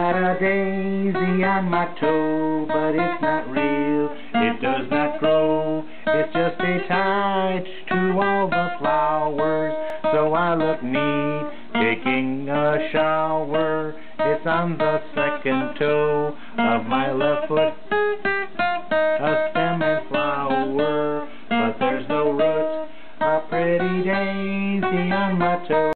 got a daisy on my toe, but it's not real, it does not grow. It's just attached to all the flowers, so I look neat taking a shower. It's on the second toe of my left foot.